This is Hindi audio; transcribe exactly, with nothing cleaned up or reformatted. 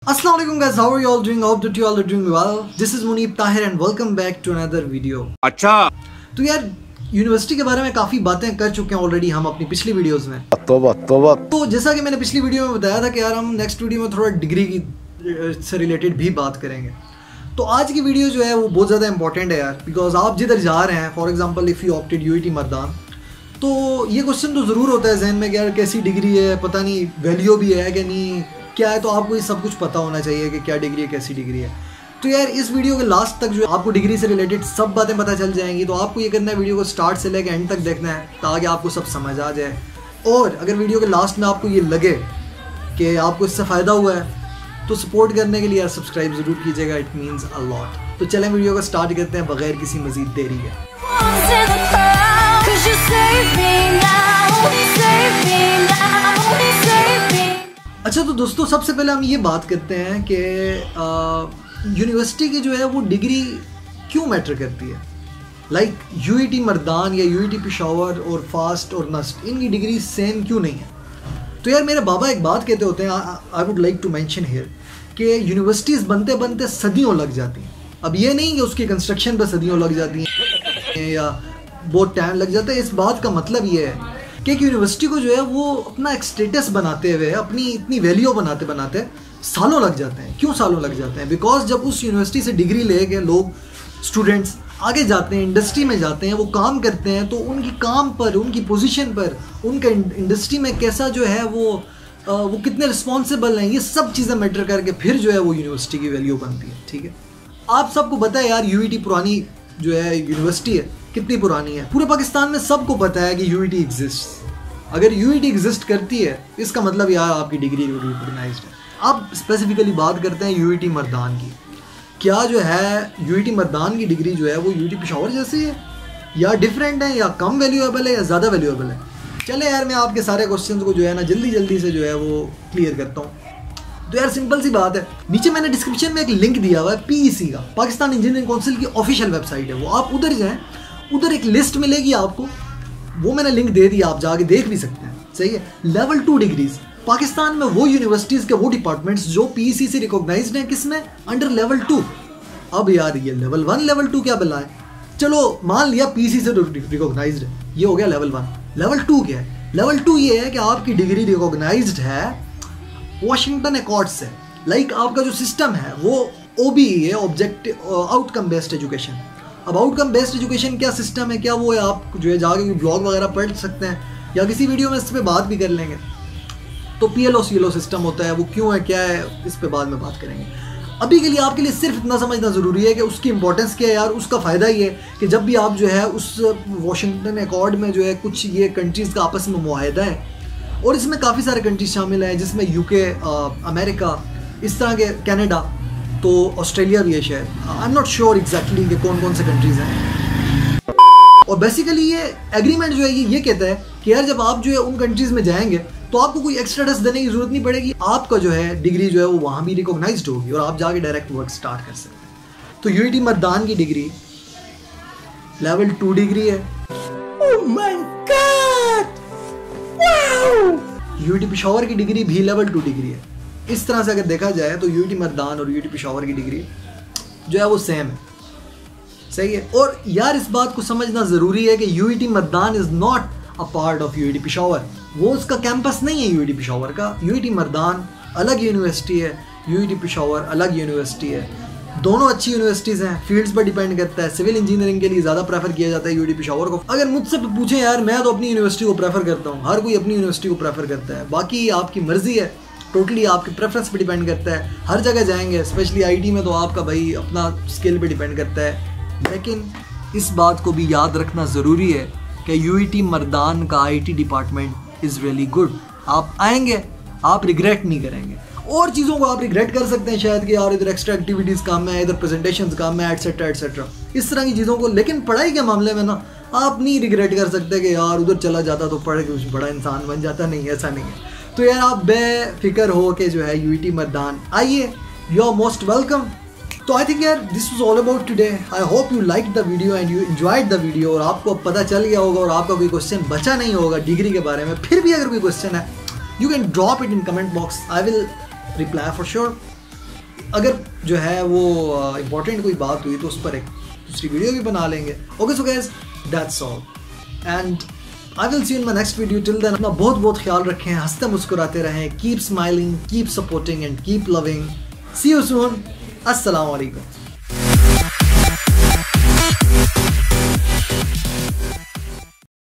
Assalamu alaikum guys, how are you all doing? I hope that you all are doing well. This is Muneeb Tahir and welcome back to another video. अच्छा तो यार यूनिवर्सिटी के बारे में काफ़ी बातें कर चुके हैं ऑलरेडी हम अपनी पिछली वीडियोस में। तोबा तोबा। तो जैसा कि मैंने पिछली वीडियो में बताया था कि यार हम नेक्स्ट वीडियो में थोड़ा डिग्री की से रिलेटेड भी बात करेंगे। तो आज की वीडियो जो है वो बहुत ज़्यादा इंपॉर्टेंट है यार, बिकॉज आप जिधर जा रहे हैं, for example if you opted UET Mardan, तो ये क्वेश्चन तो ज़रूर होता है जहन में कि यार कैसी डिग्री है, पता नहीं वैल्यू भी है कि नहीं, क्या है। तो आपको ये सब कुछ पता होना चाहिए कि क्या डिग्री है, कैसी डिग्री है। तो यार इस वीडियो के लास्ट तक जो है आपको डिग्री से रिलेटेड सब बातें पता चल जाएंगी। तो आपको ये करना है, वीडियो को स्टार्ट से लेकर एंड तक देखना है ताकि आपको सब समझ आ जाए। और अगर वीडियो के लास्ट में आपको ये लगे कि आपको इससे फ़ायदा हुआ है तो सपोर्ट करने के लिए यार सब्सक्राइब ज़रूर कीजिएगा, इट मीन्स अ लॉट। तो चलें वीडियो को स्टार्ट करते हैं बगैर किसी मज़ीद देरी के। अच्छा तो दोस्तों सबसे पहले हम ये बात करते हैं कि यूनिवर्सिटी की जो है वो डिग्री क्यों मैटर करती है। लाइक यूईटी मर्दान या यूईटी पेशावर और फास्ट और नस्ट, इनकी डिग्री सेम क्यों नहीं है। तो यार मेरे बाबा एक बात कहते होते हैं, I would like to mention here, कि यूनिवर्सिटीज़ बनते बनते सदियों लग जाती हैं। अब ये नहीं कि उसकी कंस्ट्रक्शन पर सदियों लग जाती हैं या बहुत टाइम लग जाता है। इस बात का मतलब ये है कि एक यूनिवर्सिटी को जो है वो अपना एक स्टेटस बनाते हुए, अपनी इतनी वैल्यू बनाते बनाते सालों लग जाते हैं। क्यों सालों लग जाते हैं? बिकॉज जब उस यूनिवर्सिटी से डिग्री लेके लोग स्टूडेंट्स आगे जाते हैं, इंडस्ट्री में जाते हैं, वो काम करते हैं, तो उनकी काम पर, उनकी पोजीशन पर, उनका इंडस्ट्री में कैसा जो है वो वो कितने रिस्पॉन्सिबल हैं, ये सब चीज़ें मैटर करके फिर जो है वो यूनिवर्सिटी की वैल्यू बनती है। ठीक है, आप सबको पता है यार यूईटी पुरानी जो है यूनिवर्सिटी है, कितनी पुरानी है। पूरे पाकिस्तान में सबको पता है कि यूईटी एग्जिस्ट। अगर यूईटी एग्जिस्ट करती है इसका मतलब यार आपकी डिग्री रिकॉग्नाइज्ड है। अब स्पेसिफिकली बात करते हैं यूईटी मर्दान की। क्या जो है यूईटी मर्दान की डिग्री जो है वो यूईटी पेशावर जैसी है, या डिफरेंट है, या कम वैल्यूएबल है, या ज़्यादा वैल्यूएबल है। चले यार मैं आपके सारे क्वेश्चंस को जो है ना जल्दी जल्दी से जो है वो क्लियर करता हूँ। तो यार सिंपल सी बात है, नीचे मैंने डिस्क्रिप्शन में एक लिंक दिया हुआ है पीईसी का, पाकिस्तान इंजीनियरिंग काउंसिल की ऑफिशियल वेबसाइट है वो। आप उधर जाएँ, उधर एक लिस्ट मिलेगी आपको, वो मैंने लिंक दे दिया, आप जाके देख भी सकते हैं। सही है। लेवल टू डिग्रीज पाकिस्तान में वो यूनिवर्सिटीज़ के वो डिपार्टमेंट्स जो पीईसी से रिकॉग्नाइज्ड हैं, किसमें? Under level two. अब यार ये लेवल वन लेवल टू क्या बला है। चलो मान लिया पीईसी से रिकॉग्नाइज्ड है, ये हो गया लेवल वन। लेवल टू क्या है? लेवल टू ये है कि आपकी डिग्री रिकॉग्नाइज्ड है वॉशिंगटन अकॉर्ड से। लाइक आपका जो सिस्टम है वो ओबीई है, ऑब्जेक्टिव आउटकम बेस्ड एजुकेशन। अब आउटकम बेस्ड एजुकेशन क्या सिस्टम है, क्या वो है? आप जो है जाके ब्लॉग वगैरह पढ़ सकते हैं या किसी वीडियो में इस पर बात भी कर लेंगे। तो पीएलओ सीएलओ सिस्टम होता है, वो क्यों है, क्या है, इस पे बाद में बात करेंगे। अभी के लिए आपके लिए सिर्फ इतना समझना ज़रूरी है कि उसकी इंपॉर्टेंस क्या है यार। उसका फ़ायदा ये है कि जब भी आप जो है उस वॉशिंगटन अकॉर्ड में जो है कुछ ये कंट्रीज़ का आपस में मुआहदा है, और इसमें काफ़ी सारे कंट्रीज शामिल हैं जिसमें यूके, अमेरिका, इस तरह के, कनाडा, तो ऑस्ट्रेलिया भी है शायद, I am not sure exactly कि कौन कौन से कंट्रीज़ हैं। और बेसिकली ये एग्रीमेंट जो है ये ये कहता है कि यार जब आप जो है उन कंट्रीज़ में जाएंगे तो आपको कोई एक्स्ट्रा टेस्ट देने की ज़रूरत नहीं पड़ेगी। आपका जो है डिग्री जो है वो वहाँ भी रिकॉग्नाइज्ड होगी और आप जाके डायरेक्ट वर्क स्टार्ट कर सकते हैं। तो यूईटी मर्दान की डिग्री लेवल टू डिग्री है। Oh my God, wow. UET Peshawar की डिग्री भी लेवल टू डिग्री है। इस तरह से अगर देखा जाए तो यूईटी मर्दान और यूईटी पेशावर की डिग्री जो है वो सेम है। सही है। और यार इस बात को समझना ज़रूरी है कि UET Mardan is not a part of UET Peshawar. वो उसका कैंपस नहीं है यूईटी पेशावर का। यूईटी मर्दान अलग यूनिवर्सिटी है, यूईटी पेशावर अलग यूनिवर्सिटी है। दोनों अच्छी यूनिवर्सिटीज़ हैं, फील्ड्स पर डिपेंड करता है। सिविल इंजीनियरिंग के लिए ज़्यादा प्रेफर किया जाता है यूईटी पेशावर को। अगर मुझसे पूछें यार, मैं तो अपनी यूनिवर्सिटी को प्रेफर करता हूँ, हर कोई अपनी यूनिवर्सिटी को प्रेफर करता है। बाकी आपकी मर्जी है, टोटली आपके प्रेफरेंस पे डिपेंड करता है। हर जगह जाएंगे, स्पेशली आईटी में, तो आपका भाई अपना स्किल पे डिपेंड करता है। लेकिन इस बात को भी याद रखना ज़रूरी है कि यूईटी मर्दान का IT department is really good. आप आएंगे, आप रिग्रेट नहीं करेंगे। और चीज़ों को आप रिग्रेट कर सकते हैं शायद कि यार इधर एक्स्ट्रा एक्टिविटीज़ काम है, इधर प्रेजेंटेशंस काम है, एटसेट्रा एटसेट्रा, इस तरह की चीज़ों को। लेकिन पढ़ाई के मामले में ना आप नहीं रिग्रेट कर सकते कि यार उधर चला जाता तो पढ़ के कुछ बड़ा इंसान बन जाता। नहीं, ऐसा नहीं है। तो यार आप बेफिक्र हो के जो है यूईटी मर्दान आइए, यू आर मोस्ट वेलकम। तो आई थिंक यार this was all about today. I hope you like the video and you enjoyed the video. और आपको पता चल गया होगा और आपका कोई क्वेश्चन बचा नहीं होगा डिग्री के बारे में। फिर भी अगर कोई क्वेश्चन है, you can drop it in comment box, I will reply for sure. अगर जो है वो इम्पोर्टेंट कोई बात हुई तो उस पर एक दूसरी वीडियो भी बना लेंगे। Okay so guys, that's all and I will see in my next video. Till then अपना बहुत बहुत ख्याल रखें, हंसते मुस्कुराते रहें, keep smiling, keep supporting and keep loving. See you soon. अस्सलाम वालेकुम।